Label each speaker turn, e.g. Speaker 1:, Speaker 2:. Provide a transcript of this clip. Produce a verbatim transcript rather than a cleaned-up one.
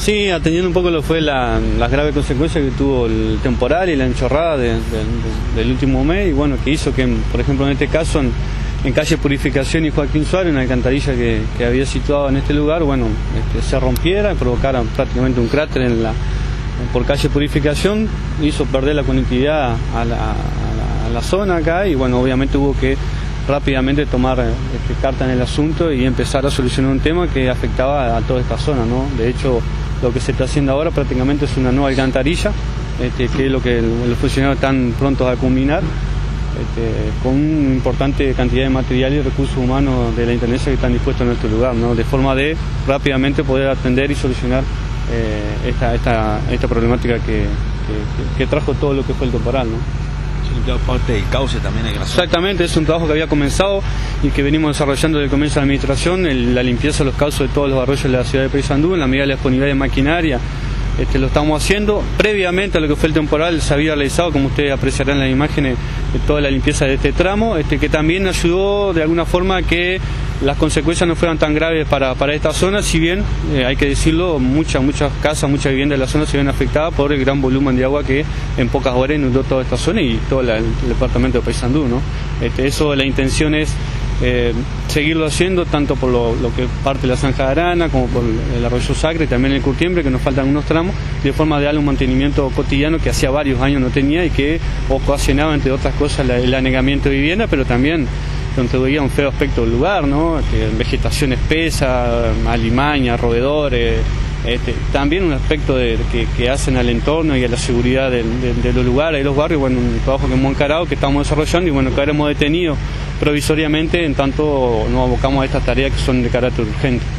Speaker 1: Sí, atendiendo un poco lo que fue la, las graves consecuencias que tuvo el temporal y la enchorrada de, de, de, del último mes, y bueno, que hizo que, por ejemplo, en este caso, en, en calle Purificación y Joaquín Suárez, una alcantarilla que, que había situado en este lugar, bueno, este, se rompiera y provocara prácticamente un cráter en la, por calle Purificación, hizo perder la conectividad a la, a la, a la zona acá, y bueno, obviamente hubo que rápidamente tomar este, carta en el asunto y empezar a solucionar un tema que afectaba a toda esta zona, ¿no? De hecho, lo que se está haciendo ahora prácticamente es una nueva alcantarilla, este, que es lo que los funcionarios están prontos a culminar, este, con una importante cantidad de material y recursos humanos de la Intendencia que están dispuestos en nuestro lugar, ¿no? De forma de rápidamente poder atender y solucionar eh, esta, esta, esta problemática que, que, que trajo todo lo que fue el temporal, ¿no?
Speaker 2: Parte del cauce también hay que hacer.
Speaker 1: Exactamente, es un trabajo que había comenzado y que venimos desarrollando desde el comienzo de la administración, el, la limpieza de los cauces de todos los arroyos de la ciudad de Paysandú, en la medida de la disponibilidad de maquinaria. Este, lo estamos haciendo. Previamente a lo que fue el temporal se había realizado, como ustedes apreciarán en las imágenes, toda la limpieza de este tramo, este, que también ayudó de alguna forma a que las consecuencias no fueran tan graves para, para esta zona, si bien, eh, hay que decirlo, muchas muchas casas, muchas viviendas de la zona se ven afectadas por el gran volumen de agua que en pocas horas inundó toda esta zona y todo la, el departamento de Paysandú, ¿no? Este, eso, la intención es eh, seguirlo haciendo, tanto por lo, lo que parte de la Zanja de Arana, como por el Arroyo Sacre y también el Curtiembre, que nos faltan unos tramos, de forma de darle un mantenimiento cotidiano que hacía varios años no tenía y que ocasionaba, entre otras cosas, la, el anegamiento de vivienda, pero también contribuía a un feo aspecto del lugar, ¿no? Que vegetación espesa, alimaña, roedores, este, también un aspecto de, que, que hacen al entorno y a la seguridad de, de, de los lugares, de los barrios. Bueno, un trabajo que hemos encarado, que estamos desarrollando y bueno, que ahora hemos detenido provisoriamente en tanto nos abocamos a estas tareas que son de carácter urgente.